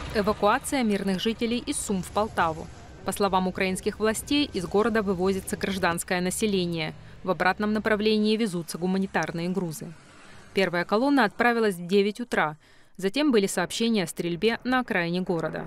Эвакуация мирных жителей из Сум в Полтаву. По словам украинских властей, из города вывозится гражданское население. В обратном направлении везутся гуманитарные грузы. Первая колонна отправилась в 9 утра. Затем были сообщения о стрельбе на окраине города.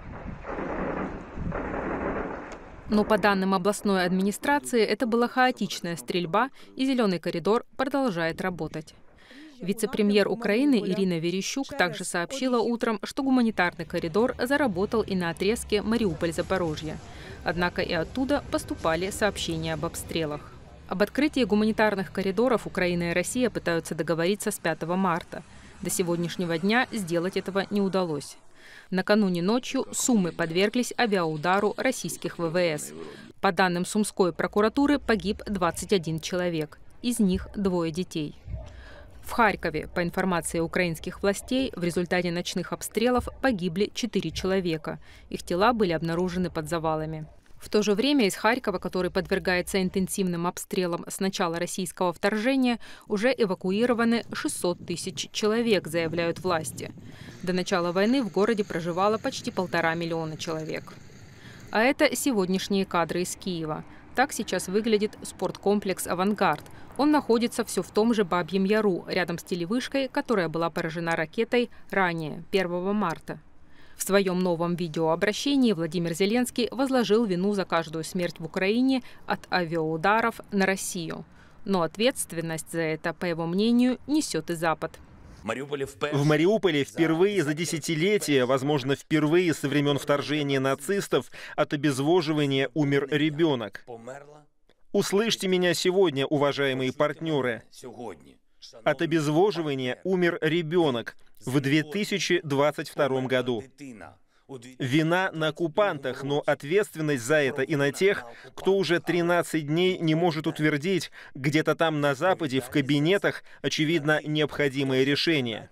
Но по данным областной администрации, это была хаотичная стрельба, и «Зеленый коридор» продолжает работать. Вице-премьер Украины Ирина Верещук также сообщила утром, что гуманитарный коридор заработал и на отрезке Мариуполь-Запорожье. Однако и оттуда поступали сообщения об обстрелах. Об открытии гуманитарных коридоров Украина и Россия пытаются договориться с 5 марта. До сегодняшнего дня сделать этого не удалось. Накануне ночью Сумы подверглись авиаудару российских ВВС. По данным Сумской прокуратуры, погиб 21 человек. Из них 2 детей. В Харькове, по информации украинских властей, в результате ночных обстрелов погибли 4 человека. Их тела были обнаружены под завалами. В то же время из Харькова, который подвергается интенсивным обстрелам с начала российского вторжения, уже эвакуированы 600 тысяч человек, заявляют власти. До начала войны в городе проживало почти 1,5 миллиона человек. А это сегодняшние кадры из Киева. Так сейчас выглядит спорткомплекс «Авангард». Он находится все в том же Бабьем Яру, рядом с телевышкой, которая была поражена ракетой ранее, 1 марта. В своем новом видеообращении Владимир Зеленский возложил вину за каждую смерть в Украине от авиаударов на Россию. Но ответственность за это, по его мнению, несет и Запад. В Мариуполе впервые за десятилетия, возможно, впервые со времен вторжения нацистов, от обезвоживания умер ребенок. Услышьте меня сегодня, уважаемые партнеры. От обезвоживания умер ребенок в 2022 году. Вина на оккупантах, но ответственность за это и на тех, кто уже 13 дней не может утвердить где-то там на Западе в кабинетах, очевидно, необходимые решения.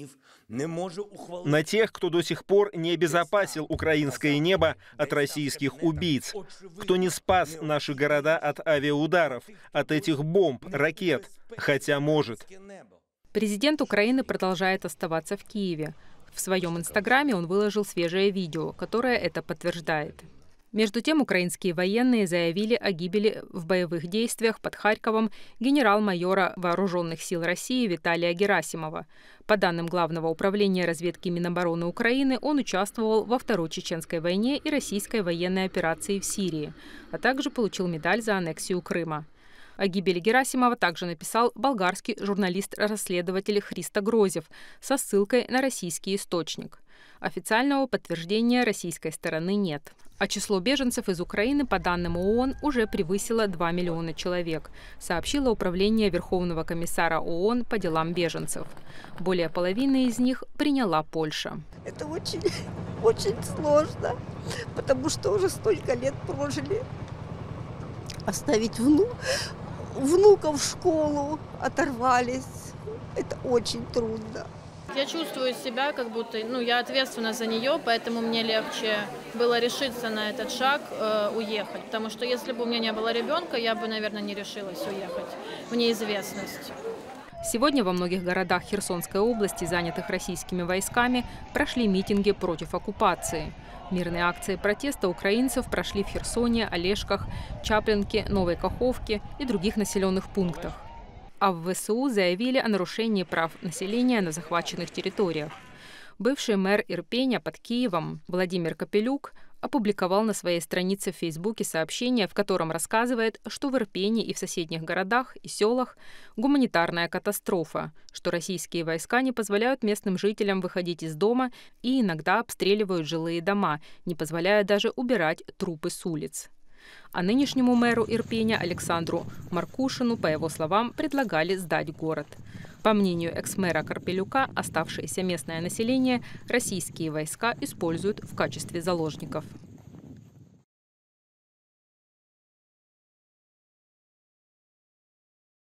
На тех, кто до сих пор не обезопасил украинское небо от российских убийц, кто не спас наши города от авиаударов, от этих бомб, ракет, хотя может. Президент Украины продолжает оставаться в Киеве. В своем инстаграме он выложил свежее видео, которое это подтверждает. Между тем, украинские военные заявили о гибели в боевых действиях под Харьковом генерал-майора Вооруженных сил России Виталия Герасимова. По данным Главного управления разведки Минобороны Украины, он участвовал во Второй Чеченской войне и российской военной операции в Сирии, а также получил медаль за аннексию Крыма. О гибели Герасимова также написал болгарский журналист-расследователь Христо Грозев со ссылкой на российский источник. Официального подтверждения российской стороны нет. А число беженцев из Украины, по данным ООН, уже превысило 2 миллиона человек, сообщило Управление Верховного комиссара ООН по делам беженцев. Более половины из них приняла Польша. Это очень сложно, потому что уже столько лет прожили. Оставить внуков в школу, оторвались. Это очень трудно. Я чувствую себя, как будто я ответственна за нее, поэтому мне легче было решиться на этот шаг, уехать. Потому что если бы у меня не было ребенка, я бы, наверное, не решилась уехать в неизвестность. Сегодня во многих городах Херсонской области, занятых российскими войсками, прошли митинги против оккупации. Мирные акции протеста украинцев прошли в Херсоне, Олешках, Чаплинке, Новой Каховке и других населенных пунктах. А в ВСУ заявили о нарушении прав населения на захваченных территориях. Бывший мэр Ирпеня под Киевом Владимир Капелюк опубликовал на своей странице в Фейсбуке сообщение, в котором рассказывает, что в Ирпене и в соседних городах и селах гуманитарная катастрофа, что российские войска не позволяют местным жителям выходить из дома и иногда обстреливают жилые дома, не позволяя даже убирать трупы с улиц. А нынешнему мэру Ирпеня Александру Маркушину, по его словам, предлагали сдать город. По мнению экс-мэра Карпелюка, оставшееся местное население российские войска используют в качестве заложников.